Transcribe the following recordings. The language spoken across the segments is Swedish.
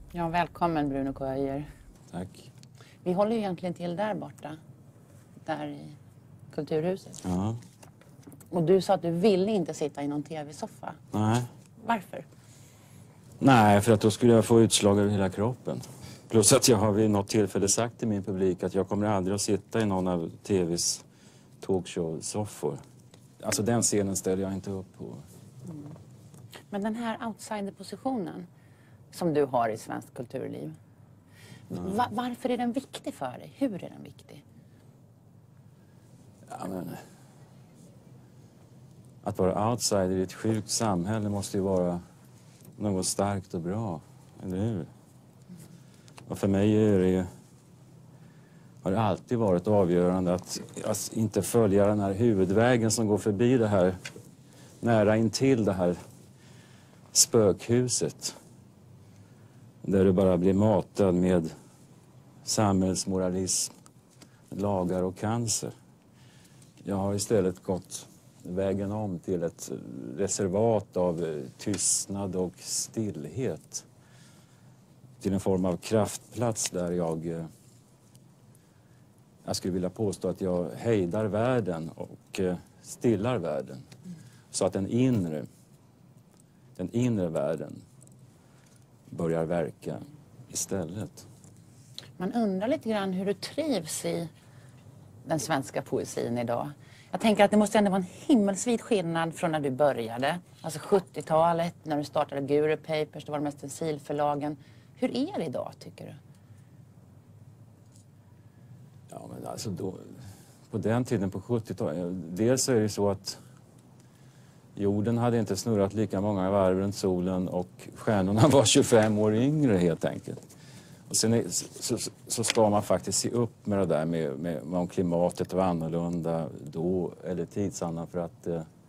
Ja, välkommen Bruno K. Öijer. Tack. Vi håller ju egentligen till där borta. Där i Kulturhuset. Ja. Och du sa att du ville inte sitta i någon tv-soffa. Nej. Varför? Nej, för att då skulle jag få utslag över hela kroppen. Plus att jag har vid något tillfälle sagt till min publik att jag kommer aldrig att sitta i någon av tvs talkshow-soffor. Alltså den scenen ställer jag inte upp på. Mm. Men den här outsider-positionen som du har i svenskt kulturliv. Varför är den viktig för dig? Hur är den viktig? Ja, men... Att vara outsider i ett sjukt samhälle måste ju vara något starkt och bra, eller hur? Och för mig är det ju, har det alltid varit avgörande att inte följa den här huvudvägen som går förbi det här, nära intill det här spökhuset. Där du bara blir matad med samhällsmoralism, lagar och cancer. Jag har istället gått vägen om till ett reservat av tystnad och stillhet. Till en form av kraftplats där jag skulle vilja påstå att jag hejdar världen och stillar världen. Så att den inre världen börjar verka istället. Man undrar lite grann hur du trivs i den svenska poesin idag. Jag tänker att det måste ändå vara en himmelsvid skillnad från när du började. Alltså 70-talet, när du startade Guru Papers, det var de mest stencilförlagen. Hur är det idag, tycker du? Ja, men alltså då, på den tiden på 70-talet, dels är det så att jorden hade inte snurrat lika många varv runt solen och stjärnorna var 25 år yngre helt enkelt. Och sen så ska man faktiskt se upp med det där med om klimatet var annorlunda då eller tidsannan, för att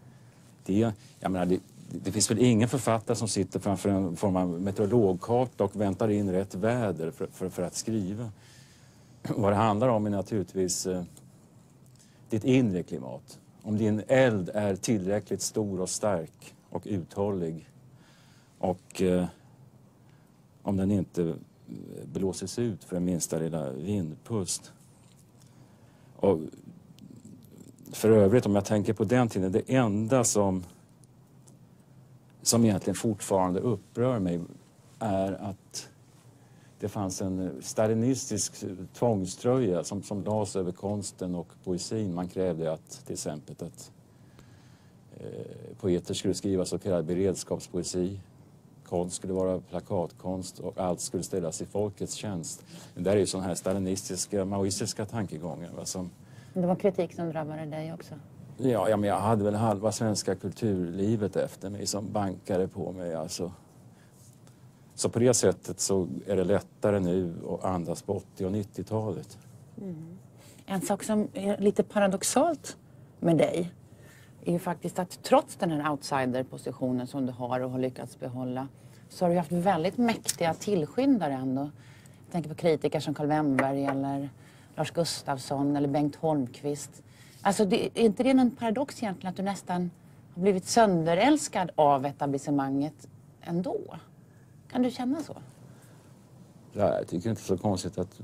det finns väl ingen författare som sitter framför en form av meteorologkarta och väntar in rätt väder för att skriva. Vad det handlar om är naturligtvis ditt inre klimat. Om din eld är tillräckligt stor och stark och uthållig och om den inte blåses ut för en minsta lilla vindpust. Och för övrigt, om jag tänker på den tiden, det enda som egentligen fortfarande upprör mig är att det fanns en stalinistisk tvångströja som lades över konsten och poesin. Man krävde att till exempel att poeter skulle skriva så kallad beredskapspoesi. Konst skulle vara plakatkonst och allt skulle ställas i folkets tjänst. Det där är ju sådana här stalinistiska, maoistiska tankegångar. Det var kritik som drabbade dig också? Ja, men jag hade väl halva svenska kulturlivet efter mig som bankade på mig. Alltså. Så på det sättet så är det lättare nu att andas på 80- och 90-talet. Mm. En sak som är lite paradoxalt med dig är ju faktiskt att trots den här outsider-positionen som du har och har lyckats behålla, så har du haft väldigt mäktiga tillskyndare ändå. Jag tänker på kritiker som Carl Wennberg eller Lars Gustafsson eller Bengt Holmqvist. Alltså är inte det någon paradox egentligen att du nästan har blivit sönderälskad av etablissemanget ändå? Kan du känna så? Ja, jag tycker inte så konstigt att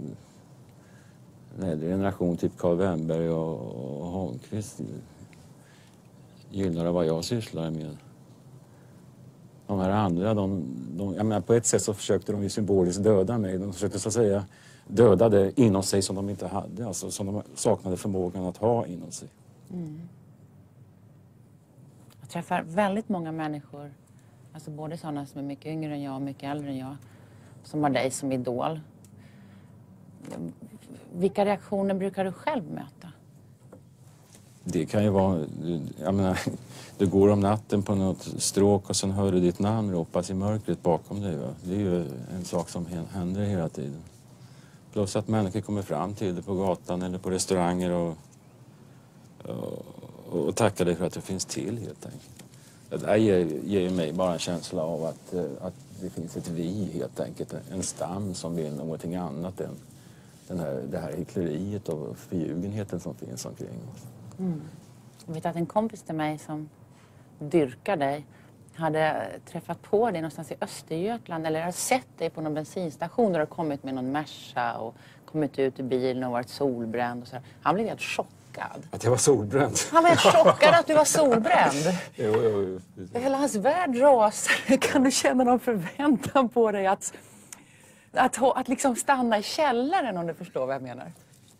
en äldre generation, typ Carl Wennberg och Holmqvist, gillar vad jag sysslar med. De här andra, jag menar, på ett sätt så försökte de ju symboliskt döda mig. De försökte så att säga döda det inom sig som de inte hade, alltså som de saknade förmågan att ha inom sig. Mm. Jag träffar väldigt många människor, alltså både sådana som är mycket yngre än jag och mycket äldre än jag, som har dig som idol. Vilka reaktioner brukar du själv möta? Det kan ju vara, jag menar, du går om natten på något stråk och sen hör du ditt namn ropas i mörkret bakom dig. Va? Det är ju en sak som händer hela tiden. Plus att människor kommer fram till dig på gatan eller på restauranger och tackar dig för att du finns till helt enkelt. Det där ger mig bara en känsla av att det finns ett vi helt enkelt. En stam som vill någonting annat än det här hyckleriet och förljugenheten som finns omkring oss. Mm. Jag vet att en kompis till mig som dyrkar dig, hade träffat på dig någonstans i Östergötland eller hade sett dig på någon bensinstation där du kommit med någon Merca och kommit ut ur bilen och varit solbränd och så. Han blev helt chockad. Att jag var solbränd? Han var helt chockad att du var solbränd. Jo. Hela hans värld rasar. Kan du känna någon förväntan på dig att liksom stanna i källaren, om du förstår vad jag menar?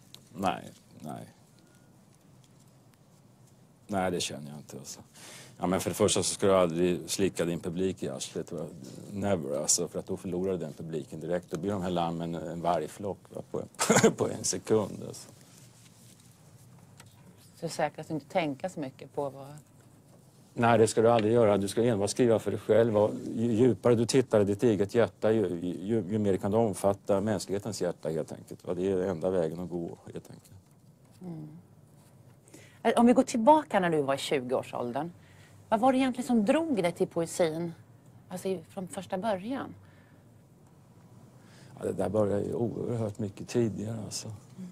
Nej, det känner jag inte. Alltså. Ja, men för det första så ska du aldrig slicka din publik i arslet. Never, alltså, för att då förlorar du den publiken direkt. Då blir de här lammen en vargflock på en sekund. Alltså. Så det är säkert att du inte tänker så mycket på vad... Nej, det ska du aldrig göra. Du ska enbart skriva för dig själv. Och ju djupare du tittar i ditt eget hjärta, ju mer kan du omfatta mänsklighetens hjärta helt enkelt. Och det är enda vägen att gå helt enkelt. Mm. Om vi går tillbaka när du var i 20-årsåldern. Vad var det egentligen som drog dig till poesin? Alltså från första början? Ja, det där började ju oerhört mycket tidigare. Alltså.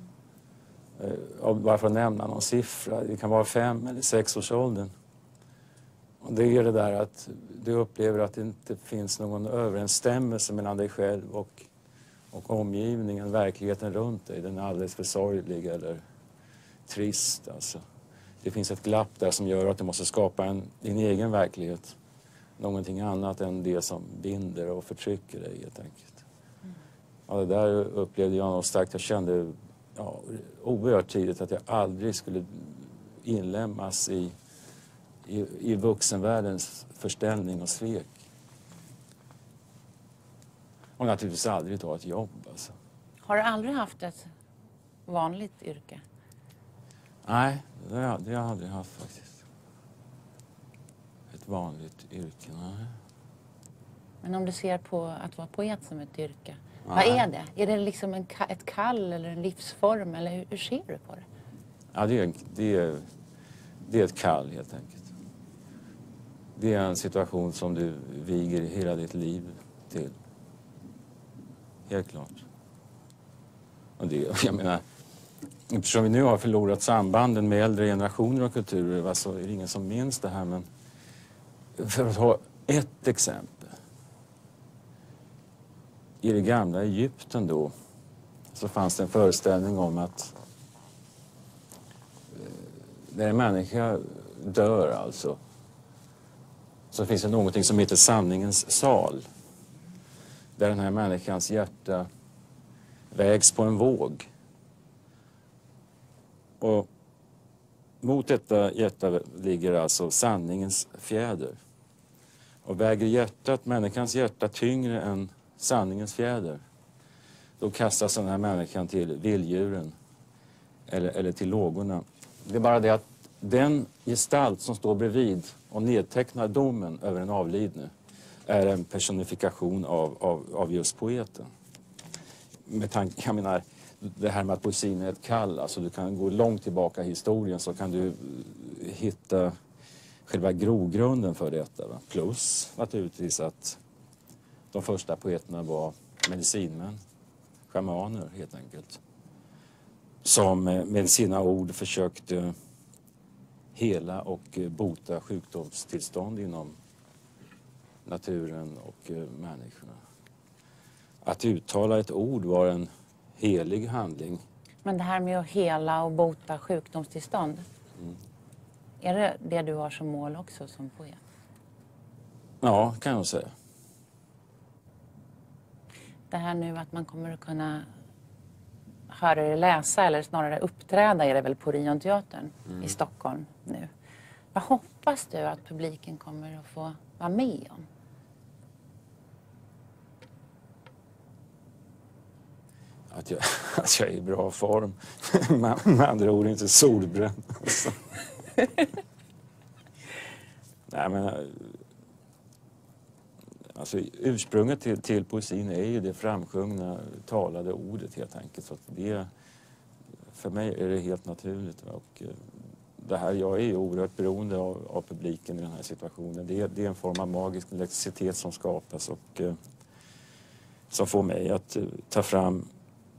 Bara för att nämna någon siffra. Det kan vara 5 eller 6-årsåldern. Och det är det där att du upplever att det inte finns någon överensstämmelse mellan dig själv och omgivningen, verkligheten runt dig. Den är alldeles för sorglig eller trist. Alltså. Det finns ett glapp där som gör att du måste skapa din egen verklighet. Någonting annat än det som binder och förtrycker dig helt enkelt. Ja, det där upplevde jag nog starkt. Jag kände oerhört tidigt att jag aldrig skulle inlämnas i vuxenvärldens förställning och svek. Och naturligtvis aldrig ta ett jobb. Alltså. Har du aldrig haft ett vanligt yrke? Nej, det har jag aldrig haft faktiskt. Ett vanligt yrke, nej. Men om du ser på att vara poet som ett yrke, nej. Vad är det? Är det liksom ett kall eller en livsform eller hur ser du på det? Ja, det är ett kall helt enkelt. Det är en situation som du viger hela ditt liv till. Helt klart. Och det, jag menar, eftersom vi nu har förlorat sambanden med äldre generationer och kulturer så är det ingen som minns det här. Men för att ha ett exempel. I det gamla Egypten då så fanns det en föreställning om att när en människa dör alltså så finns det någonting som heter sanningens sal. Där den här människans hjärta vägs på en våg. Och mot detta hjärta ligger alltså sanningens fjäder. Och väger människans hjärta tyngre än sanningens fjäder, då kastas den här människan till vilddjuren eller till lågorna. Det är bara det att den gestalt som står bredvid och nedtecknar domen över en avlidne är en personifikation av just poeten. Jag menar, det här med att poesin är ett kall, alltså du kan gå långt tillbaka i historien så kan du hitta själva grogrunden för detta. Va? Plus naturligtvis att de första poeterna var medicinmän, schamaner helt enkelt. Som med sina ord försökte hela och bota sjukdomstillstånd inom naturen och människorna. Att uttala ett ord var en helig handling. Men det här med att hela och bota sjukdomstillstånd, är det det du har som mål också som poet? Ja, kan jag säga. Det här nu att man kommer att kunna höra er läsa eller snarare uppträda är det väl på Orionteatern i Stockholm nu. Vad hoppas du att publiken kommer att få vara med om? Att jag är i bra form. Med andra ord inte solbränd. Nej, men alltså, ursprunget till poesin är ju det framsjungna talade ordet helt enkelt. Så att det, för mig är det helt naturligt. Och det här, jag är ju oerhört beroende av publiken i den här situationen. Det är en form av magisk elektricitet som skapas och som får mig att ta fram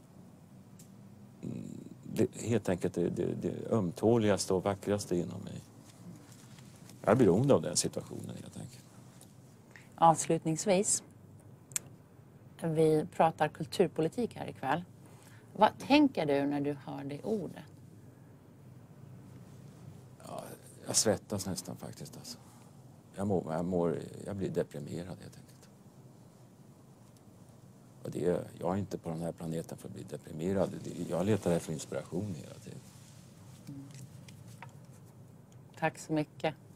helt enkelt det ömtåligaste och vackraste inom mig. Jag är beroende av den situationen helt enkelt. avslutningsvis. Vi pratar kulturpolitik här ikväll. Vad tänker du när du hör det ordet? Ja, jag svettas nästan faktiskt. Alltså. Jag blir deprimerad helt enkelt. Och jag är inte på den här planeten för att bli deprimerad. Jag letar efter inspiration hela tiden. Tack så mycket.